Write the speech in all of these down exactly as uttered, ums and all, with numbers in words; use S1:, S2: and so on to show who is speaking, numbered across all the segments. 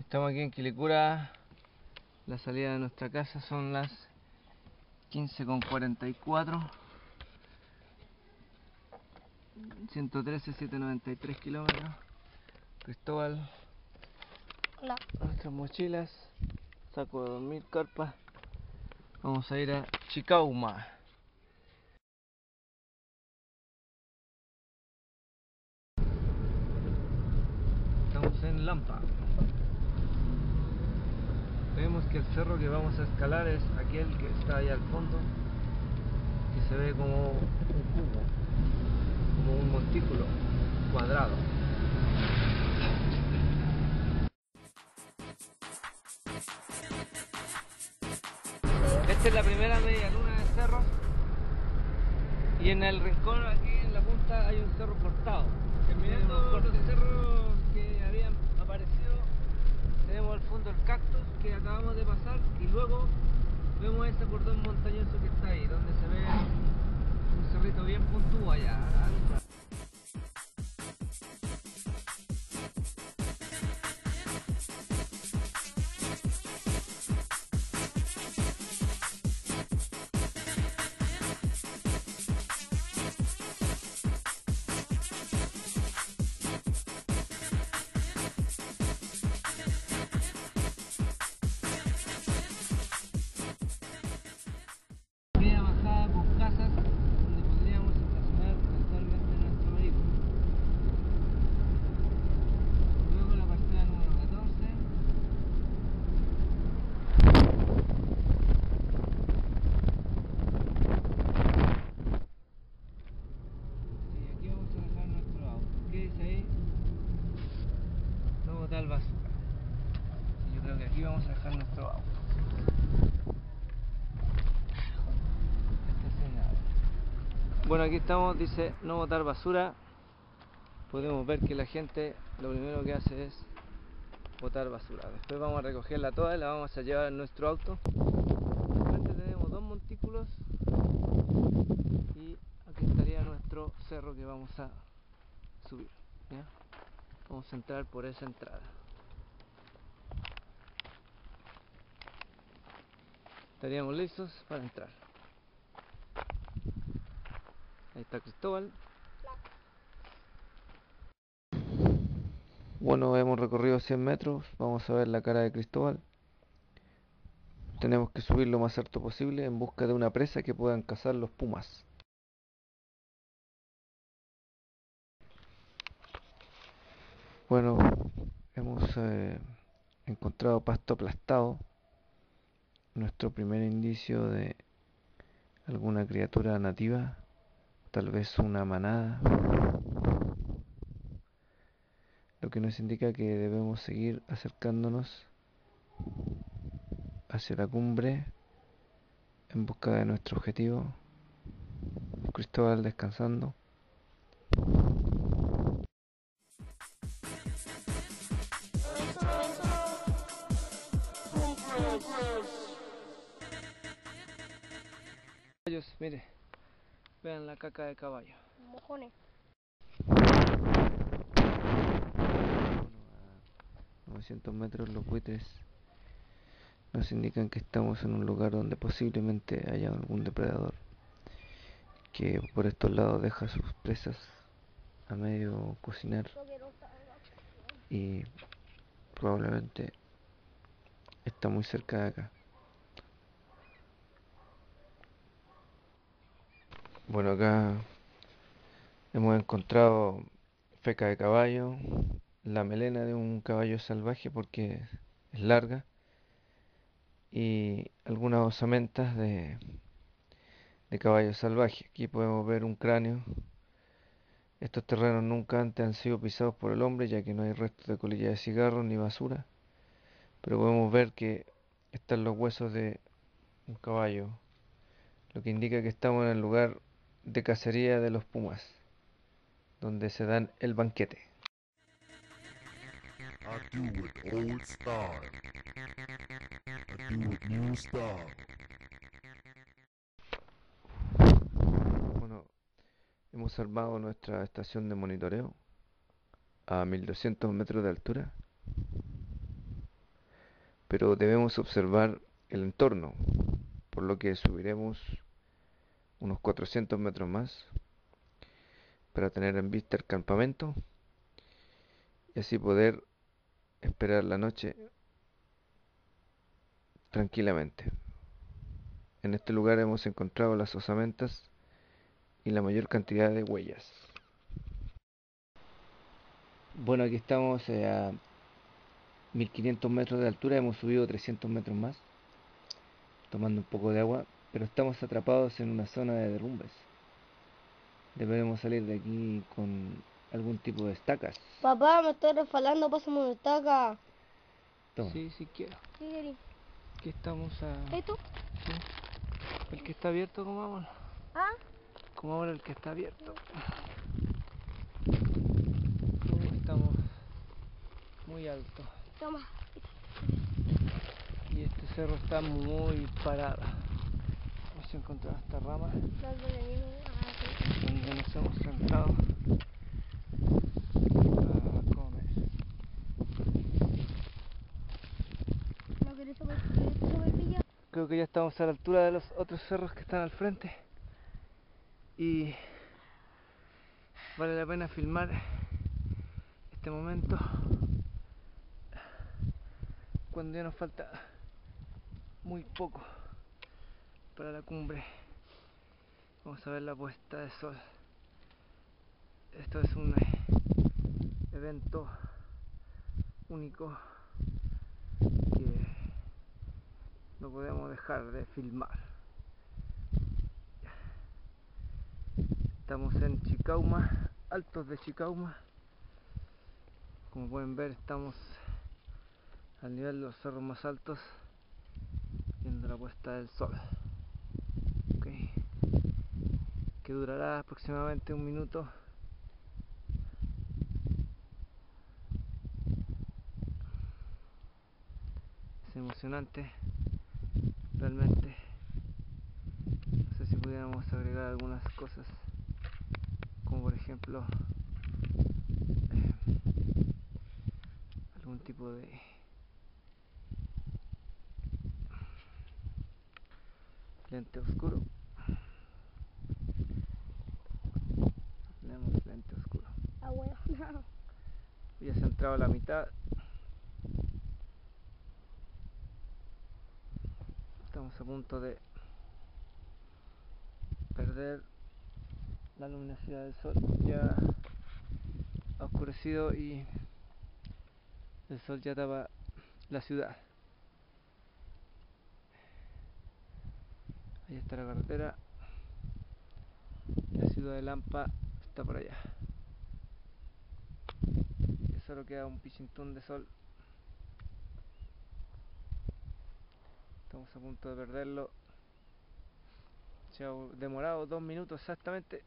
S1: Estamos aquí en Quilicura. La salida de nuestra casa son las quince con cuarenta y cuatro. ciento trece, setecientos noventa y tres kilómetros. Cristóbal.
S2: Hola.
S1: Nuestras mochilas. Saco de dormir, carpa. Vamos a ir a Chicauma. Estamos en Lampa. Vemos que el cerro que vamos a escalar es aquel que está allá al fondo, que se ve como un cubo, como un montículo cuadrado. Esta es la primera media luna del cerro, y en el rincón aquí en la punta hay un cerro cortado. Terminando los cerros que habían aparecido, tenemos al fondo el cactus que acabamos de pasar, y luego vemos ese cordón montañoso que está ahí, donde se ve un cerrito bien puntudo allá. Media bajada con casas donde podríamos estacionar eventualmente nuestro vehículo. Luego la parcela número catorce. Y aquí vamos a dejar nuestro auto. ¿Qué dice ahí? No botar basura. Y yo creo que aquí vamos a dejar nuestro auto. Bueno, aquí estamos, dice no botar basura. Podemos ver que la gente lo primero que hace es botar basura. Después vamos a recogerla toda y la vamos a llevar en nuestro auto. Frente tenemos dos montículos y aquí estaría nuestro cerro que vamos a subir, ¿ya? Vamos a entrar por esa entrada. Estaríamos listos para entrar. Ahí está Cristóbal. Bueno, hemos recorrido cien metros. Vamos a ver la cara de Cristóbal. Tenemos que subir lo más alto posible en busca de una presa que puedan cazar los pumas. Bueno, hemos eh, encontrado pasto aplastado. Nuestro primer indicio de alguna criatura nativa, tal vez una manada, lo que nos indica que debemos seguir acercándonos hacia la cumbre en busca de nuestro objetivo. Cristóbal descansando. Caballos, mire, vean la caca de caballo.
S2: Mojones.
S1: A novecientos metros los buitres nos indican que estamos en un lugar donde posiblemente haya algún depredador que por estos lados deja sus presas a medio cocinar y probablemente está muy cerca de acá. Bueno, acá hemos encontrado feca de caballo, la melena de un caballo salvaje porque es larga, y algunas osamentas de, de caballo salvaje. Aquí podemos ver un cráneo. Estos terrenos nunca antes han sido pisados por el hombre, ya que no hay restos de colilla de cigarros ni basura, pero podemos ver que están los huesos de un caballo, lo que indica que estamos en el lugar de cacería de los pumas, donde se dan el banquete.
S3: I do it old style. I do it new style.
S1: Bueno, hemos armado nuestra estación de monitoreo a mil doscientos metros de altura. pero debemos observar el entorno, por lo que subiremos unos cuatrocientos metros más para tener en vista el campamento y así poder esperar la noche tranquilamente. En este lugar hemos encontrado las osamentas y la mayor cantidad de huellas. Bueno, aquí estamos eh, a mil quinientos metros de altura, hemos subido trescientos metros más, tomando un poco de agua, pero estamos atrapados en una zona de derrumbes. Deberemos salir de aquí con algún tipo de estacas.
S2: Papá, me estoy resbalando, pásame una estaca.
S1: Toma.
S4: Sí, sí quiero.
S2: ¿Qué querés?
S4: Aquí estamos a...
S2: ¿Esto?
S4: Sí. El que está abierto, como ahora.
S2: ¿Ah?
S4: Como ahora el que está abierto. Uh, estamos muy alto.
S2: Toma.
S4: Y este cerro está muy parado. Hemos encontrado esta rama
S2: ¿Dónde venimos? Ah, sí.
S4: donde nos hemos sentado a comer.
S2: ¿No querés sopaipilla?
S4: Creo que ya estamos a la altura de los otros cerros que están al frente. Y vale la pena filmar este momento cuando ya nos falta muy poco para la cumbre. Vamos a ver la puesta de sol. Esto es un evento único que no podemos dejar de filmar. Estamos en Chicauma, Altos de Chicauma. Como pueden ver, estamos al nivel de los cerros más altos, viendo la puesta del sol. Okay. Que durará aproximadamente un minuto. Es emocionante, realmente. No sé si pudiéramos agregar algunas cosas, como por ejemplo eh, algún tipo de lente oscuro. Tenemos lente oscuro.
S2: Ah, bueno.
S4: Ya se ha entrado a la mitad. Estamos a punto de perder la luminosidad del sol. Ya ha oscurecido y el sol ya tapa la ciudad. Ahí está la carretera. La ciudad de Lampa está por allá. Ya solo queda un pichintún de sol. Estamos a punto de perderlo. Se ha demorado dos minutos exactamente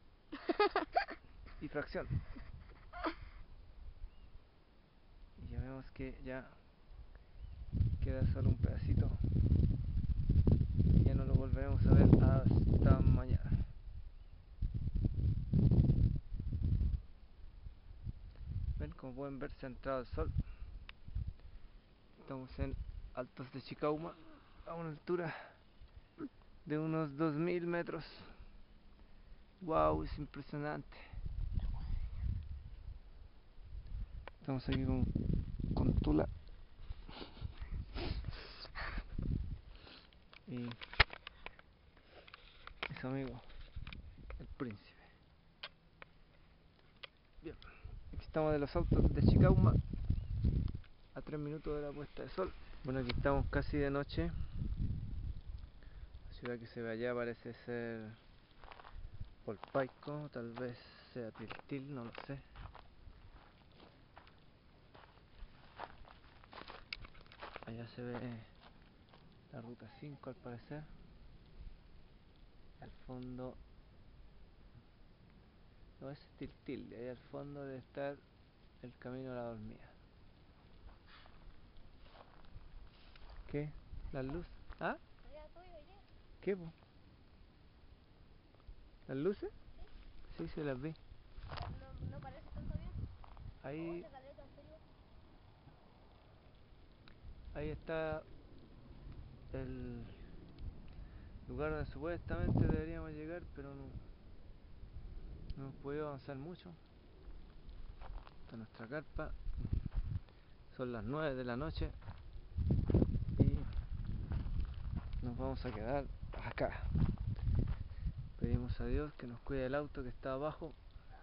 S4: y fracción. Y ya vemos que ya queda solo un pedacito. Ya no lo volveremos a ver hasta mañana. Ven, como pueden ver, se ha entrado el sol. Estamos en Altos de Chicauma, a una altura de unos dos mil metros. Wow, es impresionante. Estamos aquí con, con Tula y su amigo, el príncipe. Bien, aquí estamos de los Altos de Chicauma, a tres minutos de la puesta de sol. Bueno, aquí estamos casi de noche. La ciudad que se ve allá parece ser Polpaico, tal vez sea Tiltil, no lo sé. Allá se ve la ruta cinco al parecer. Al fondo, no es Tiltil, ahí al fondo debe estar el camino a la dormida. ¿Qué? ¿Las luces? ¿Ah? ¿Qué, po? ¿Las luces? Sí, se las vi.
S2: No, no parece tanto bien.
S4: Ahí, Ahí está el lugar donde supuestamente deberíamos llegar, pero no, no hemos podido avanzar mucho. Está nuestra carpa. Son las nueve de la noche y nos vamos a quedar acá. Pedimos a Dios que nos cuide el auto que está abajo.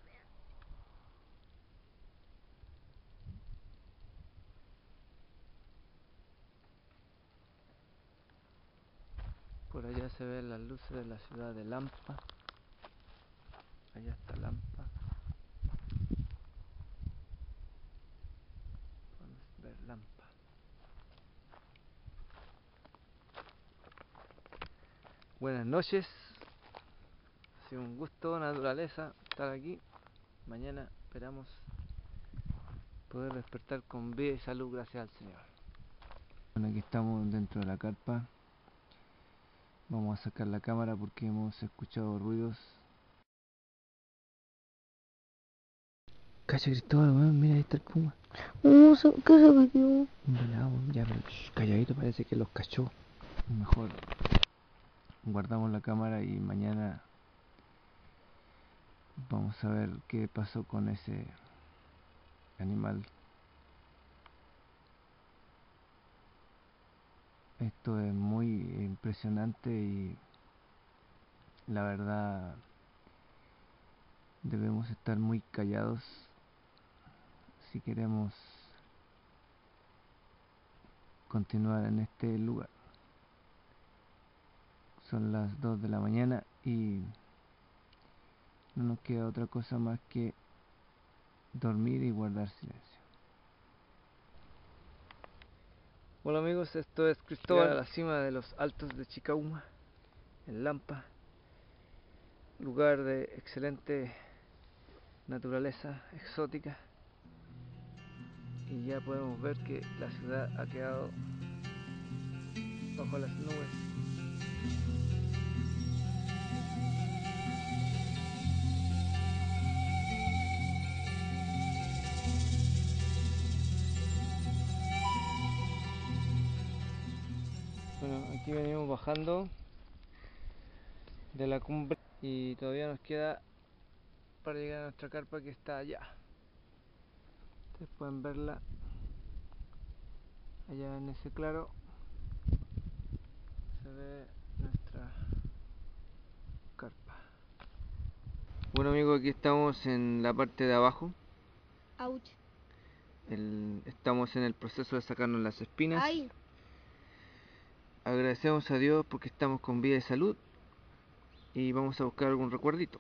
S4: Por allá se ven las luces de la ciudad de Lampa. Allá está Lampa. Podemos ver Lampa. Buenas noches. Ha sido un gusto, naturaleza, estar aquí. Mañana esperamos poder despertar con vida y salud, gracias al Señor. Bueno, aquí estamos dentro de la carpa. Vamos a sacar la cámara porque hemos escuchado ruidos.
S1: Cacha Cristóbal, weón, mira ahí está el puma.
S2: No sé, ¿qué se metió?
S1: Un venado, ya, pero shh, calladito, parece que los cachó.
S4: Mejor guardamos la cámara y mañana vamos a ver qué pasó con ese animal. Esto es muy impresionante y la verdad debemos estar muy callados si queremos continuar en este lugar. Son las dos de la mañana y no nos queda otra cosa más que dormir y guardar silencio. Bueno amigos, esto es Cristóbal a la cima de los altos de Chicauma, en Lampa, lugar de excelente naturaleza exótica, y ya podemos ver que la ciudad ha quedado bajo las nubes. Bueno, aquí venimos bajando de la cumbre y todavía nos queda para llegar a nuestra carpa, que está allá. Ustedes pueden verla allá en ese claro. Se ve nuestra carpa. Bueno amigos, aquí estamos en la parte de abajo.
S2: Ouch.
S4: El, estamos en el proceso de sacarnos las espinas.
S2: Ay,
S4: Agradecemos a Dios porque estamos con vida y salud y vamos a buscar algún recuerdito.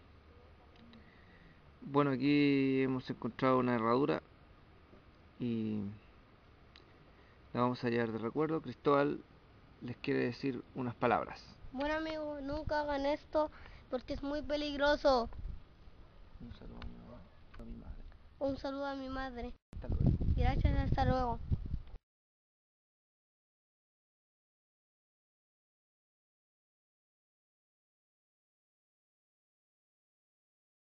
S4: Bueno, aquí hemos encontrado una herradura y la vamos a llevar de recuerdo. Cristóbal les quiere decir unas palabras.
S2: bueno amigo, nunca hagan esto porque es muy peligroso.
S4: Un saludo a mi mamá, a mi madre.
S2: Un saludo a mi madre.
S4: Hasta luego.
S2: Gracias, hasta luego.